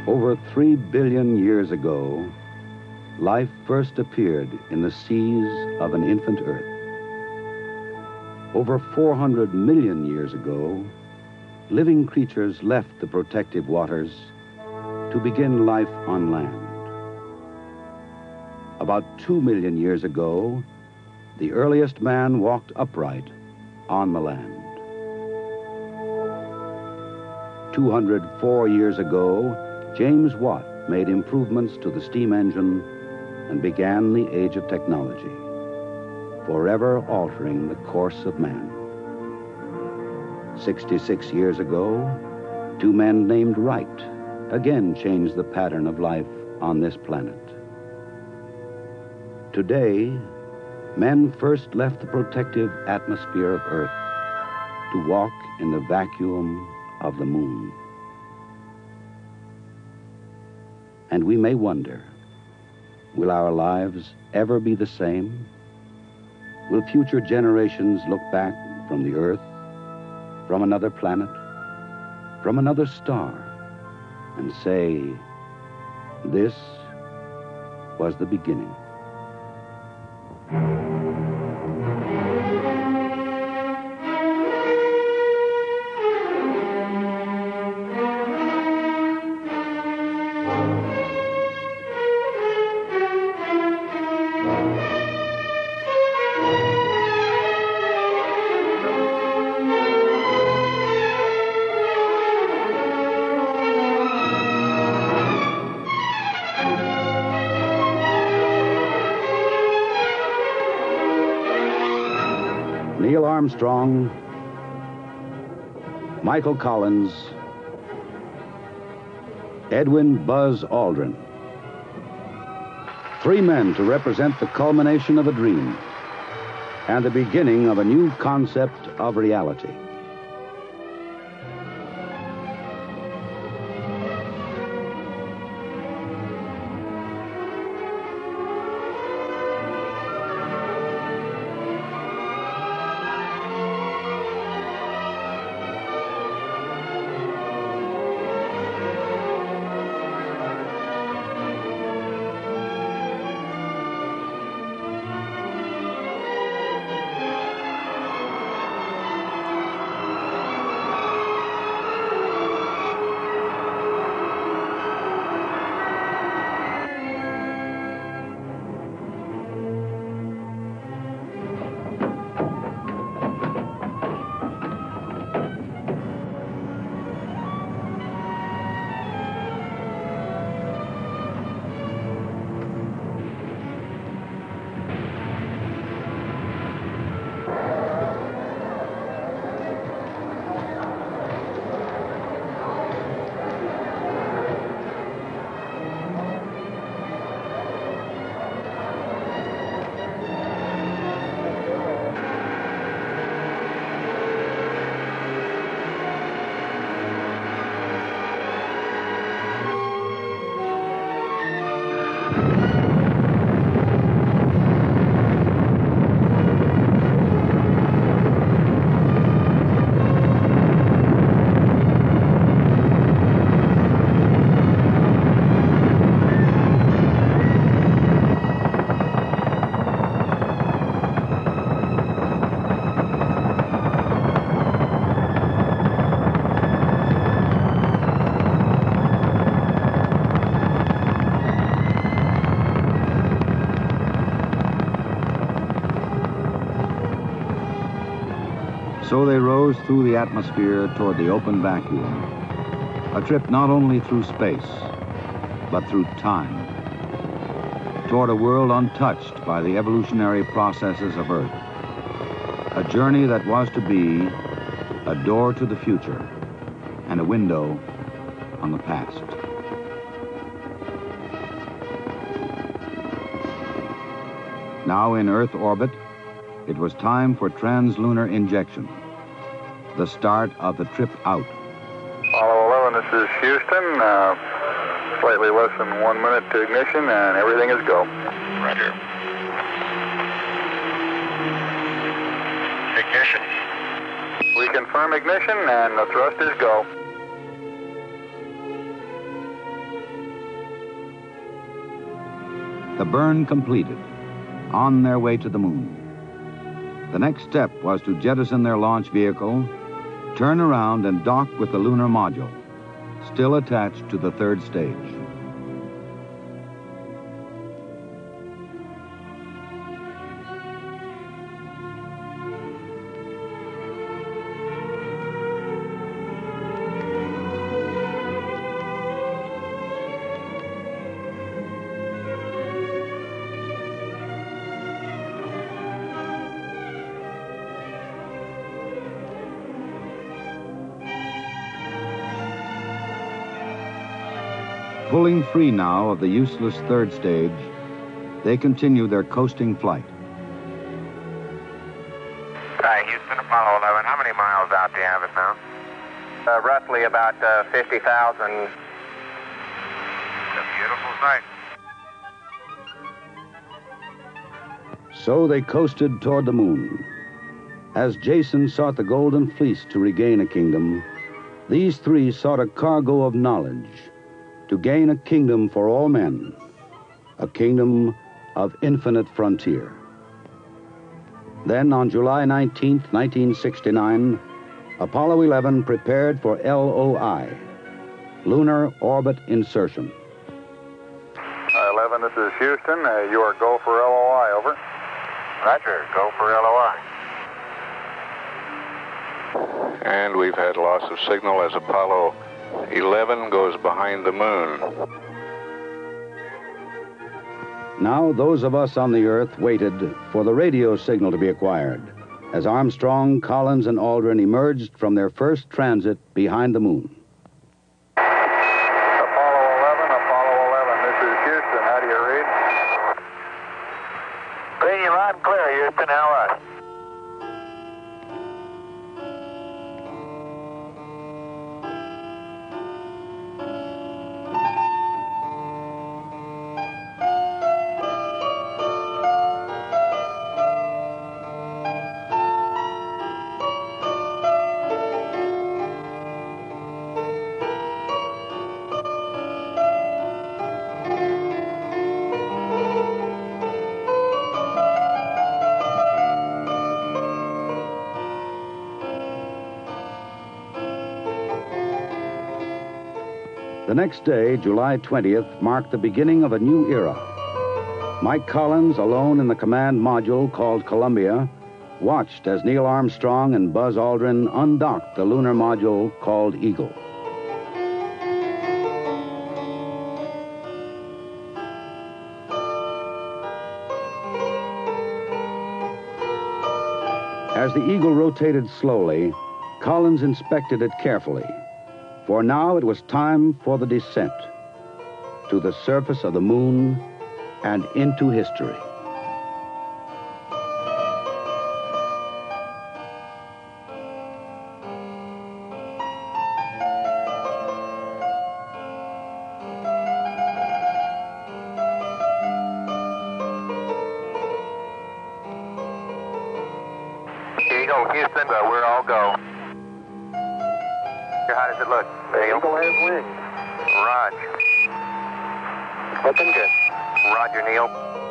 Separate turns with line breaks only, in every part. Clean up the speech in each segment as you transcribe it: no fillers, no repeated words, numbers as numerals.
Over 3 billion years ago, life first appeared in the seas of an infant Earth. Over 400 million years ago, living creatures left the protective waters to begin life on land. About 2 million years ago, the earliest man walked upright on the land. 204 years ago, James Watt made improvements to the steam engine and began the age of technology, forever altering the course of man. 66 years ago, 2 men named Wright again changed the pattern of life on this planet. Today, men first left the protective atmosphere of Earth to walk in the vacuum of the moon. And we may wonder, will our lives ever be the same? Will future generations look back from the Earth, from another planet, from another star, and say, this was the beginning? Neil Armstrong, Michael Collins, Edwin Buzz Aldrin. 3 men to represent the culmination of a dream and the beginning of a new concept of reality. So they rose through the atmosphere toward the open vacuum, a trip not only through space, but through time, toward a world untouched by the evolutionary processes of Earth, a journey that was to be a door to the future and a window on the past. Now in Earth orbit, it was time for translunar injection, the start of the trip out.
Apollo 11, this is Houston. Slightly less than 1 minute to ignition, and everything is go.
Roger. Ignition.
We confirm ignition, and the thrust is go.
The burn completed, on their way to the moon. The next step was to jettison their launch vehicle, turn around and dock with the lunar module, still attached to the third stage. Pulling free now of the useless third stage, they continue their coasting flight.
Hi, Houston, Apollo 11. How many miles out do you have it now?
Roughly about 50,000.
It's a beautiful sight.
So they coasted toward the moon. As Jason sought the Golden Fleece to regain a kingdom, these three sought a cargo of knowledge to gain a kingdom for all men, a kingdom of infinite frontier. Then on July 19, 1969, Apollo 11 prepared for LOI, lunar orbit insertion.
11, this is Houston. You are go for LOI, over.
Roger, go for LOI. And we've had loss of signal as Apollo 11 goes behind the moon.
Now those of us on the Earth waited for the radio signal to be acquired as Armstrong, Collins, and Aldrin emerged from their first transit behind the moon.
Apollo 11, this is Houston. How do you read?
Reading you loud and clear, Houston. How are you?
The next day, July 20th, marked the beginning of a new era. Mike Collins, alone in the command module called Columbia, watched as Neil Armstrong and Buzz Aldrin undocked the lunar module called Eagle. As the Eagle rotated slowly, Collins inspected it carefully. For now it was time for the descent to the surface of the moon and into history.
Eagle, Houston, we're all go. How does it look?
Eagle has wings.
Roger.
Looking good.
Roger, Neil.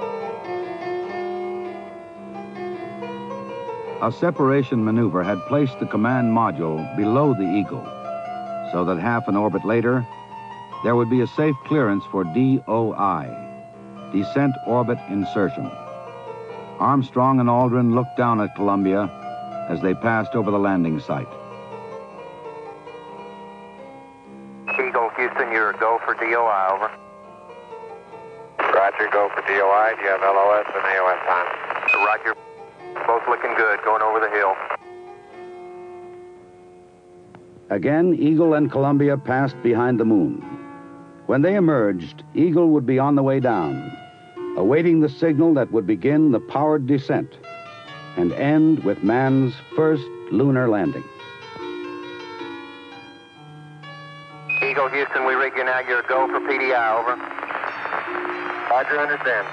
A separation maneuver had placed the command module below the Eagle, so that half an orbit later, there would be a safe clearance for DOI, Descent Orbit Insertion. Armstrong and Aldrin looked down at Columbia as they passed over the landing site.
Eagle, Houston, you're a go for DOI, over. Roger, go for DOI. Do you have LOS and AOS time? Roger. Both looking good, going over the hill.
Again, Eagle and Columbia passed behind the moon. When they emerged, Eagle would be on the way down, awaiting the signal that would begin the powered descent and end with man's first lunar landing.
Eagle, Houston, we rig you now. You're a go for PDI, over. Roger, understand.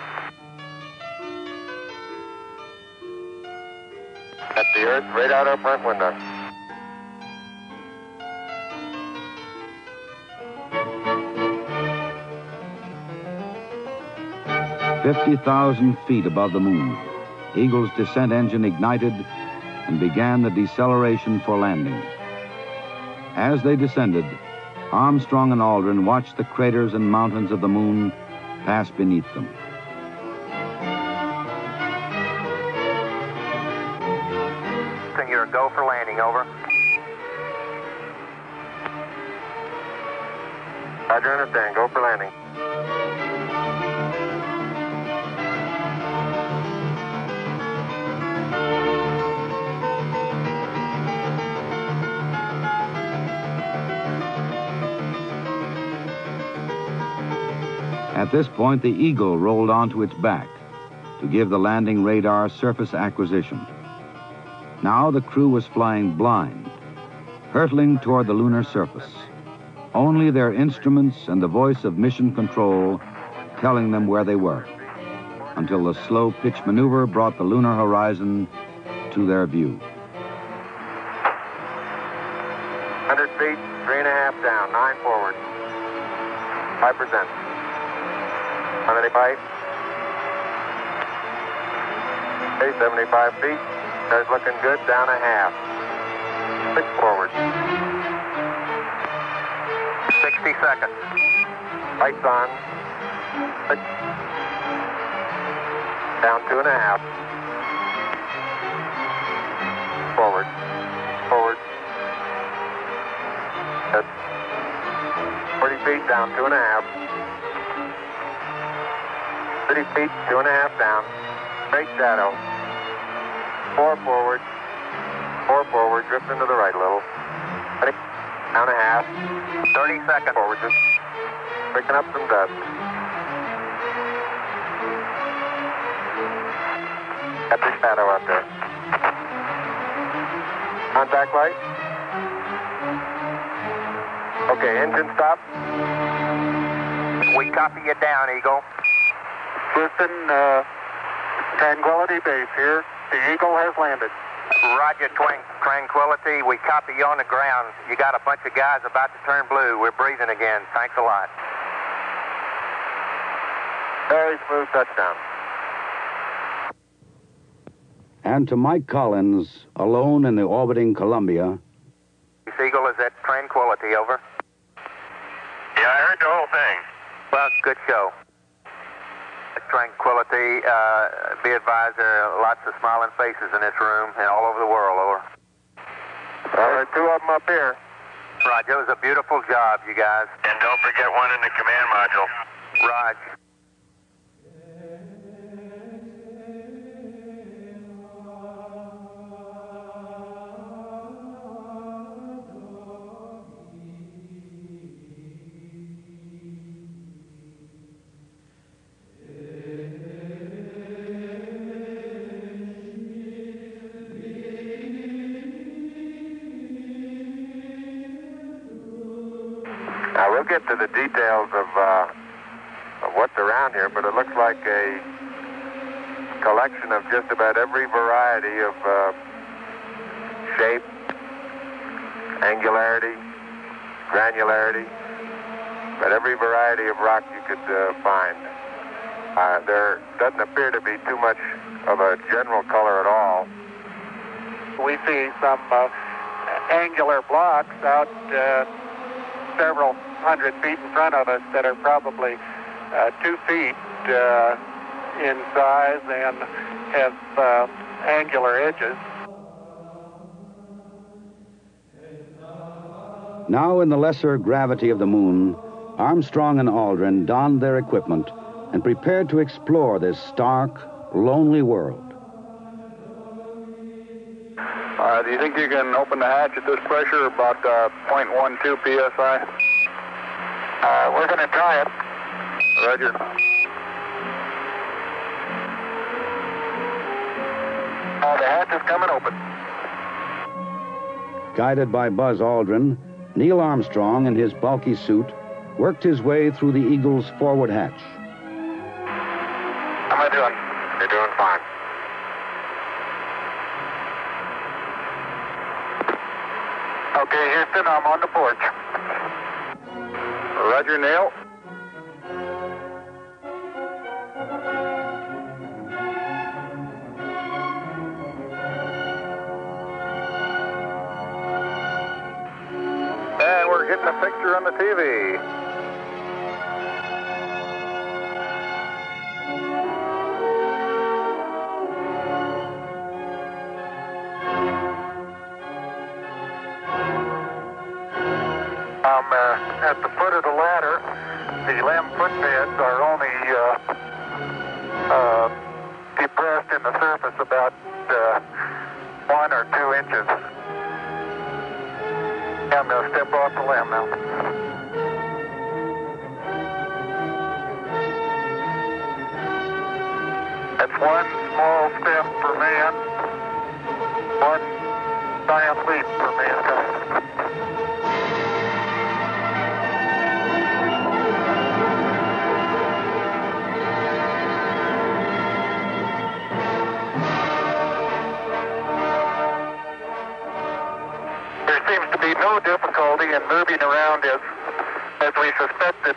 That's the Earth, right out our front window.
50,000 feet above the moon, Eagle's descent engine ignited and began the deceleration for landing. As they descended, Armstrong and Aldrin watched the craters and mountains of the moon pass beneath them.
You're a go for landing, over. Roger, understand. Go for landing.
At this point, the Eagle rolled onto its back to give the landing radar surface acquisition. Now the crew was flying blind, hurtling toward the lunar surface. Only their instruments and the voice of mission control telling them where they were, until the slow pitch maneuver brought the lunar horizon to their view.
100 feet, 3.5 down, 9 forward. 5%. 185. 75 feet. There's looking good, down a half. 6 forward. 60 seconds. Lights on. 6. Down 2.5. Forward. Forward. That's 40 feet, down 2.5. 30 feet, 2.5 down. Straight shadow. 4 forward. 4 forward. Drift into the right a little. 20. Down a half. 30 seconds forward. Just picking up some dust. Got the shadow out there. Contact light. Okay, engine stop. We copy you down, Eagle.
Houston, Tranquility Base here. The Eagle has landed.
Roger, Tranquility. We copy you on the ground. You got a bunch of guys about to turn blue. We're breathing again. Thanks a lot. Very smooth touchdown.
And to Mike Collins, alone in the orbiting Columbia.
Eagle is at Tranquility, over.
Yeah, I heard the whole thing.
Well, good show. Tranquility, be advised there are lots of smiling faces in this room and all over the world, over.
Well, there are 2 of them up here.
Roger, it was a beautiful job, you guys.
And don't forget one in the command module.
Roger.
Now, we'll get to the details of what's around here, but it looks like a collection of just about every variety of shape, angularity, granularity, but every variety of rock you could find. There doesn't appear to be too much of a general color at all.
We see some angular blocks out several hundred feet in front of us that are probably 2 feet in size and have angular edges.
Now in the lesser gravity of the moon, Armstrong and Aldrin donned their equipment and prepared to explore this stark, lonely world.
Do you think you can open the hatch at this pressure, about 0.12 psi?
We're going to try it.
Roger.
The hatch is coming open.
Guided by Buzz Aldrin, Neil Armstrong in his bulky suit worked his way through the Eagle's forward hatch.
How am I doing?
You're doing fine.
Okay, Houston, I'm on the porch.
Roger, Neil.
hitting a picture on the TV. At the foot of the ladder, the LEM footpads are only depressed in the surface about 1 or 2 inches. I'm going to step off the LEM now. That's 1 small step for man, 1 giant leap for mankind. No difficulty in moving around as we suspected.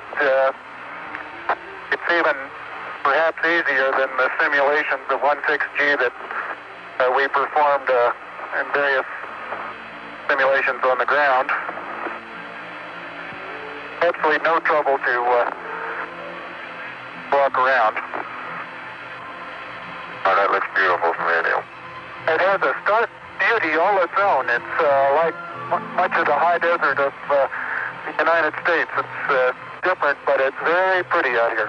It's even perhaps easier than the simulations of 16G that we performed in various simulations on the ground. Absolutely no trouble to walk around. Oh, that looks beautiful from radio. It has a stark beauty all its own. It's like much of the high desert of the United States. It's different, but it's very pretty out here.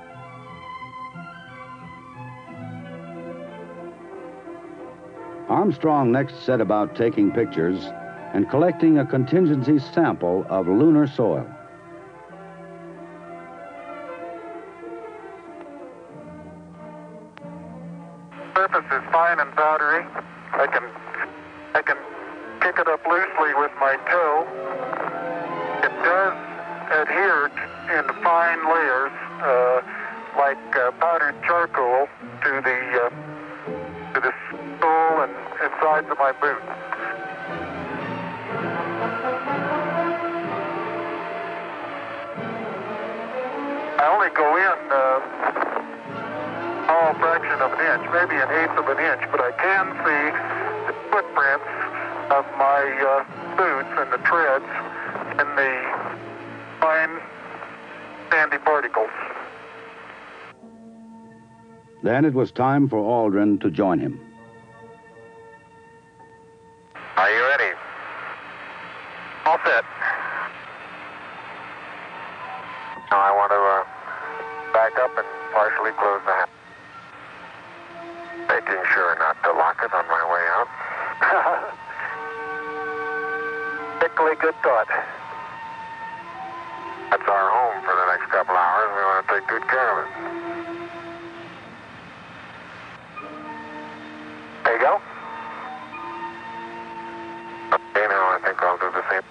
Armstrong next set about taking pictures and collecting a contingency sample of lunar soil.
Surface is fine and powdery. I can pick it up loosely with my toe. It does adhere in fine layers, like powdered charcoal, to the sole and sides of my boot. I only go in a small fraction of an inch, maybe an eighth of an inch, but I can see the footprints of my boots and the treads in the fine sandy particles.
Then it was time for Aldrin to join him.
Are you ready? All set. Now I want to back up and partially close the hatch. Making sure not to lock it on my way out. Particularly good thought. That's our home for the next couple hours. We want to take good care of it. There you go. Okay, now I think I'll do the same.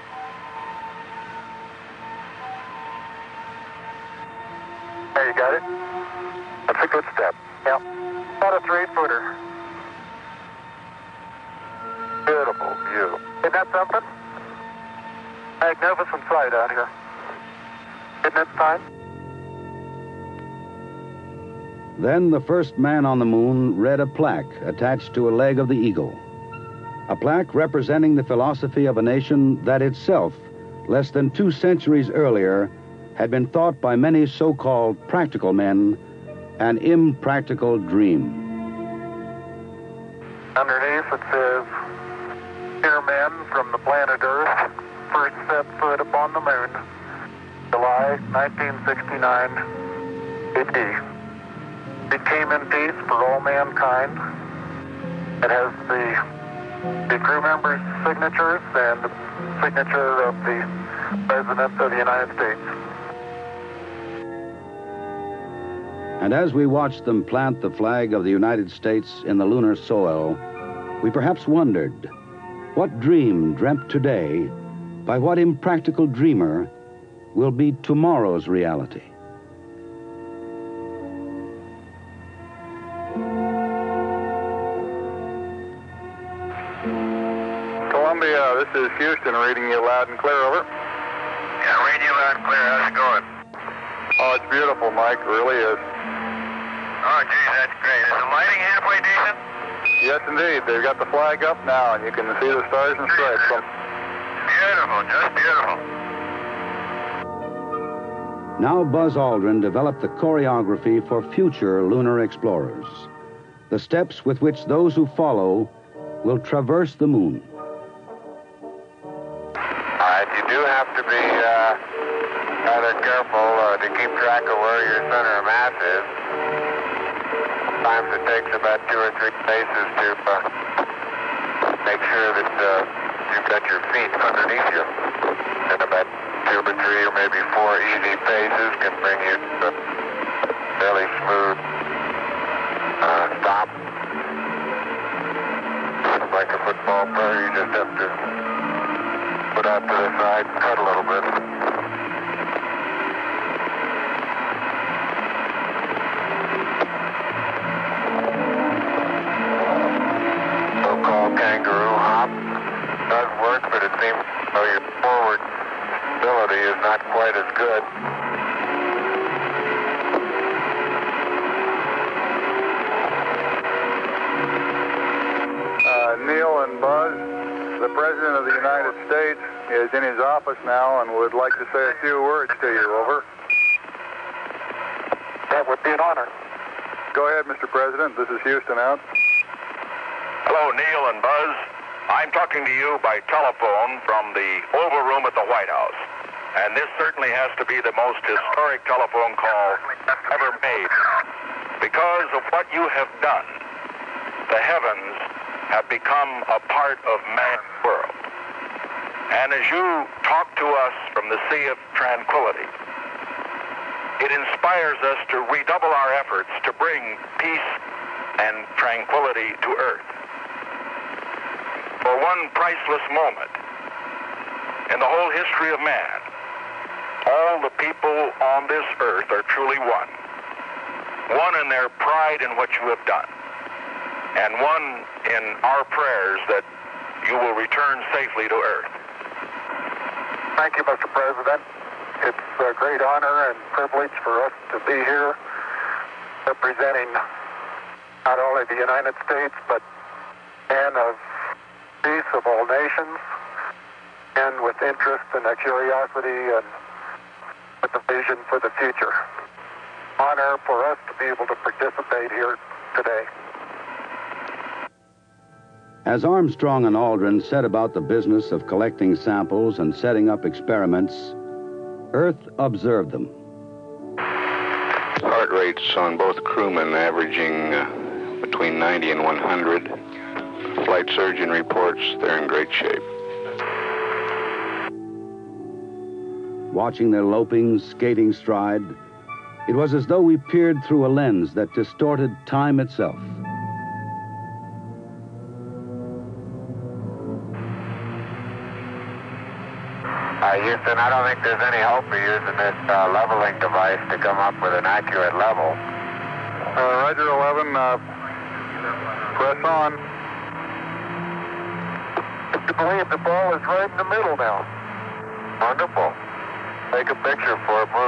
There, you got it? That's a good step. Yep. About a 3-footer. Beautiful view. Isn't that something? Magnificent sight out here. Isn't it fine?
Then the first man on the moon read a plaque attached to a leg of the Eagle. A plaque representing the philosophy of a nation that itself, less than 2 centuries earlier, had been thought by many so-called practical men an impractical dream.
Underneath it says, "Here men from the planet Earth first set foot upon the moon, July 1969 AD. It came in peace for all mankind." It has the crew members' signatures and the signature of the President of the United States.
And as we watched them plant the flag of the United States in the lunar soil, we perhaps wondered, what dream dreamt today by what impractical dreamer will be tomorrow's reality?
Columbia, this is Houston, reading you loud and clear, over. Yeah, reading you loud and clear. How's it going? Oh, it's beautiful, Mike. It really is. Oh, geez, that's great. Is the lighting halfway decent? Yes, indeed. They've got the flag up now, and you can see the stars and stripes.
Beautiful, just beautiful.
Now Buzz Aldrin developed the choreography for future lunar explorers, the steps with which those who follow will traverse the moon.
All right, you do have to be rather careful to keep track of where your center of mass is. Sometimes it takes about 2 or 3 paces to make sure that you've got your feet underneath you. And about 2 or 3 or maybe 4 easy paces can bring you to a fairly smooth stop. Like a football player, you just have to put out to the side and cut a little bit. So-called kangaroo hop does work, but it seems your forward stability is not quite as good.
Neil and Buzz, the President of the United States is in his office now and would like to say a few words to you. Over.
That would be an honor.
Go ahead, Mr. President. This is Houston out.
Hello, Neil and Buzz. I'm talking to you by telephone from the Oval Room at the White House. And this certainly has to be the most historic telephone call ever made. Because of what you have done, the heavens have become a part of man's world. And as you talk to us from the Sea of Tranquility, it inspires us to redouble our efforts to bring peace and tranquility to Earth. For one priceless moment in the whole history of man, all the people on this Earth are truly one. One in their pride in what you have done, and one in our prayers that you will return safely to Earth.
Thank you, Mr. President. It's a great honor and privilege for us to be here representing not only the United States, but men of peace of all nations, and with interest and a curiosity and with a vision for the future. Honor for us to be able to participate here today.
As Armstrong and Aldrin set about the business of collecting samples and setting up experiments, Earth observed them.
Heart rates on both crewmen averaging between 90 and 100. Flight surgeon reports they're in great shape.
Watching their loping, skating stride, it was as though we peered through a lens that distorted time itself.
Houston, I don't think there's any hope for using this leveling device to come up with an accurate level.
Roger, 11. Press on.
I believe the ball is right in the middle now. Wonderful. Take a picture before it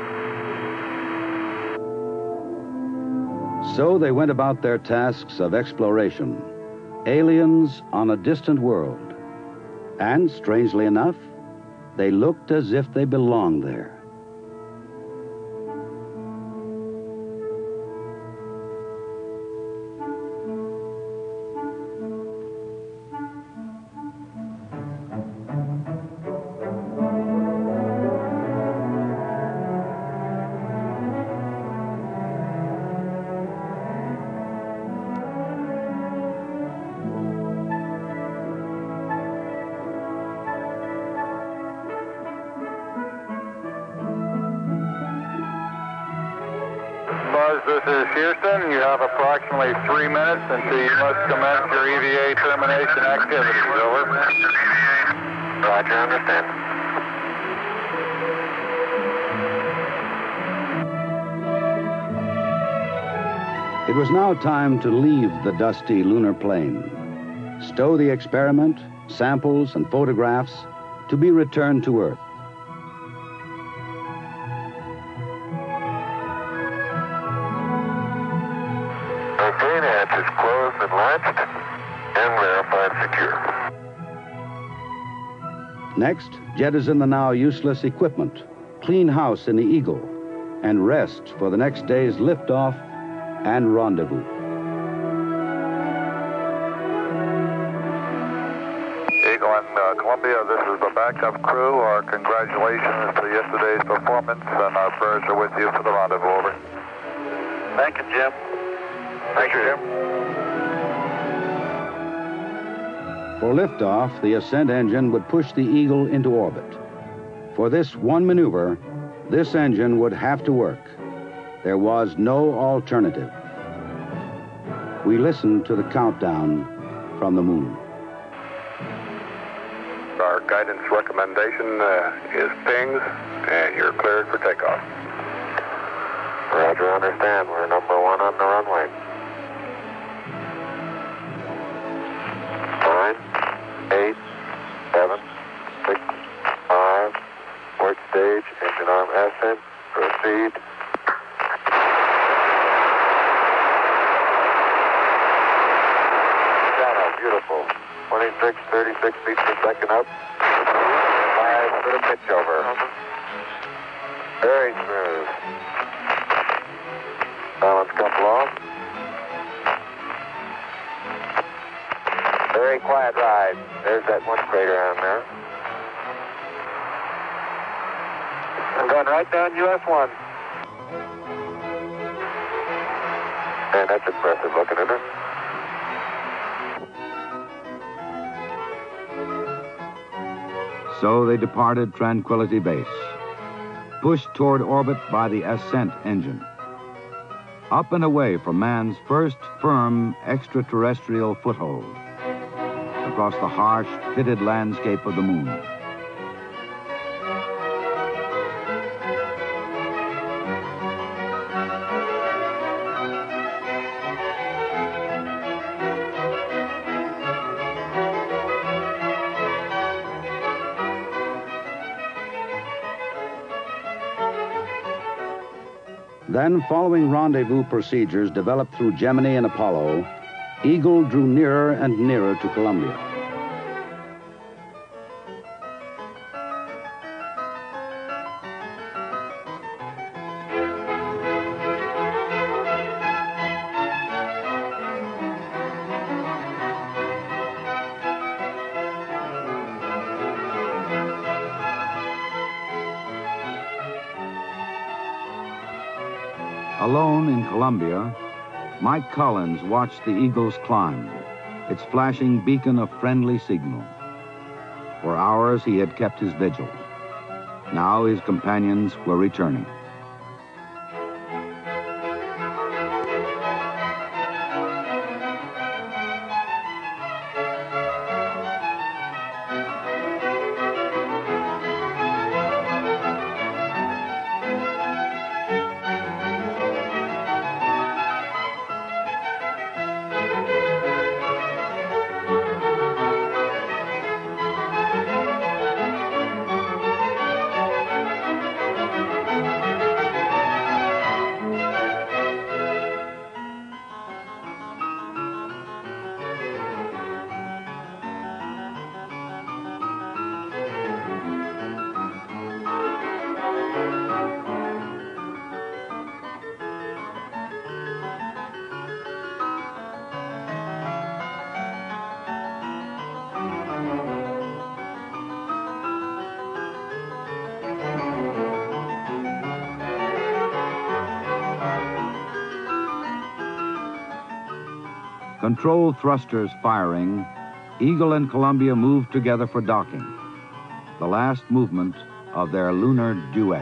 moves.
So they went about their tasks of exploration, aliens on a distant world. And, strangely enough, they looked as if they belonged there.
Buzz, this is Houston. You have approximately 3 minutes until you must commence your EVA termination activities. Over.
Roger, understand.
It was now time to leave the dusty lunar plain, stow the experiment, samples, and photographs to be returned to Earth.
Green hatch is closed and latched and verified secure.
Next, jettison the now useless equipment, clean house in the Eagle, and rest for the next day's liftoff and rendezvous.
Eagle and Columbia, this is the backup crew. Our congratulations to yesterday's performance, and our prayers are with you for the rendezvous. Over.
Thank you, Jim.
Thank you, Jim.
For liftoff, the ascent engine would push the Eagle into orbit. For this one maneuver, this engine would have to work. There was no alternative. We listened to the countdown from the moon.
Our guidance recommendation is pings, and you're cleared for takeoff.
Roger, understand. We're number 1 on the runway. 9, 8, 7, 6, 5. Port stage, engine arm ascent. Proceed. Shadow, beautiful. 26, 36 feet per second up. 5 for the pitch over. Very smooth. Balance couple off. Very quiet ride. There's that one crater on there.
I'm going right down US 1.
Man, that's impressive looking, isn't it?
So they departed Tranquility Base, pushed toward orbit by the ascent engine. Up and away from man's first firm extraterrestrial foothold, across the harsh, pitted landscape of the moon. Then, following rendezvous procedures developed through Gemini and Apollo, Eagle drew nearer and nearer to Columbia. Alone in Columbia, Mike Collins watched the Eagle's climb, its flashing beacon of friendly signal. For hours he had kept his vigil. Now his companions were returning. Control thrusters firing, Eagle and Columbia moved together for docking, the last movement of their lunar duet.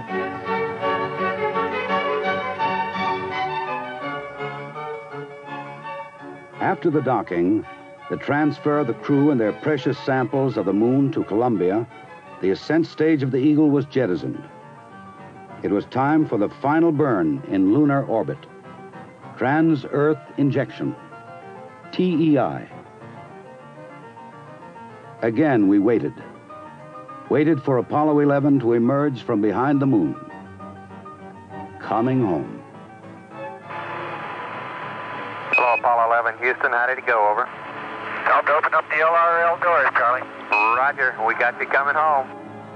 After the docking, the transfer of the crew and their precious samples of the moon to Columbia, the ascent stage of the Eagle was jettisoned. It was time for the final burn in lunar orbit. Trans-Earth injection. TEI. Again, we waited. Waited for Apollo 11 to emerge from behind the moon. Coming home.
Hello, Apollo 11, Houston. How did it go? Over.
Time to open up the LRL doors, Charlie.
Roger, we got you coming home.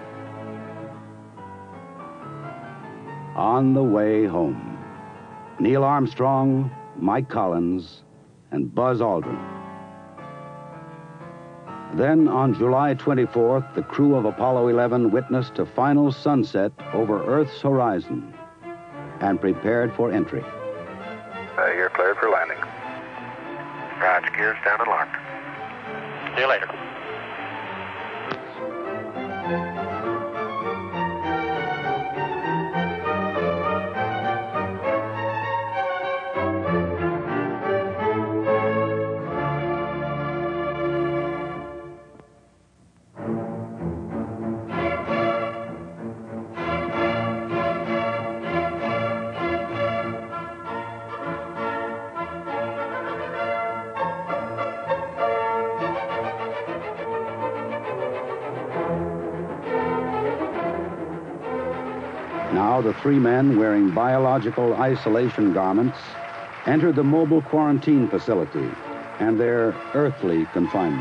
On the way home, Neil Armstrong, Mike Collins, and Buzz Aldrin. Then, on July 24th, the crew of Apollo 11 witnessed a final sunset over Earth's horizon and prepared for entry.
You're cleared for landing. Roger, gears down and locked. See you later.
Now the three men, wearing biological isolation garments, entered the mobile quarantine facility and their earthly confinement.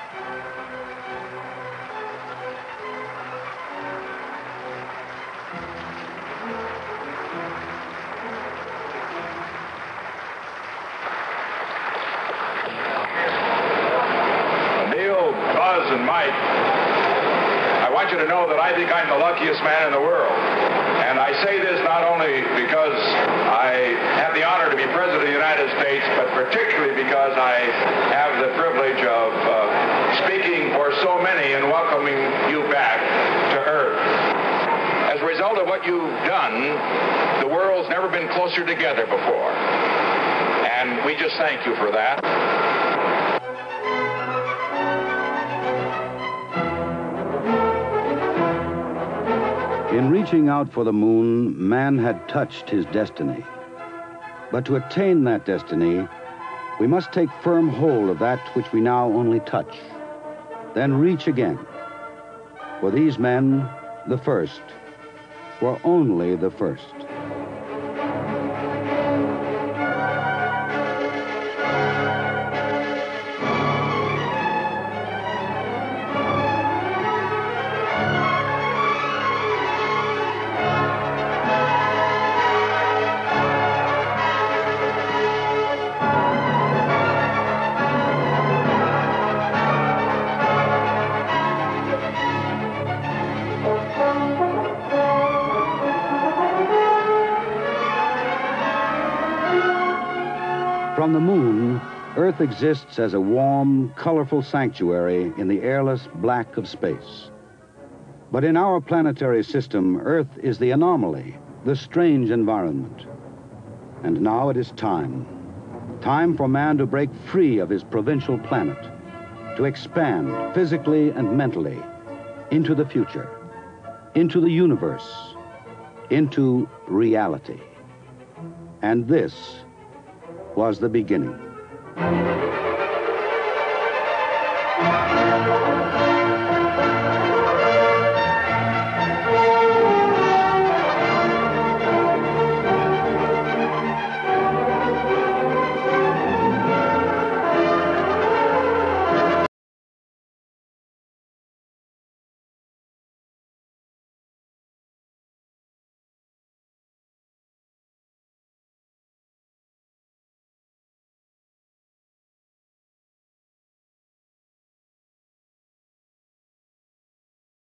Neil, Buzz, and Mike, I want you to know that I think I'm the luckiest man in the world. And I say this not only because I have the honor to be President of the United States, but particularly because I have the privilege of speaking for so many and welcoming you back to Earth. As a result of what you've done, the world's never been closer together before. And we just thank you for that.
In reaching out for the moon, man had touched his destiny. But to attain that destiny, we must take firm hold of that which we now only touch, then reach again. For these men, the first, were only the first. From the moon, Earth exists as a warm, colorful sanctuary in the airless black of space. But in our planetary system, Earth is the anomaly, the strange environment. And now it is time. Time for man to break free of his provincial planet, to expand physically and mentally into the future, into the universe, into reality. And this was the beginning.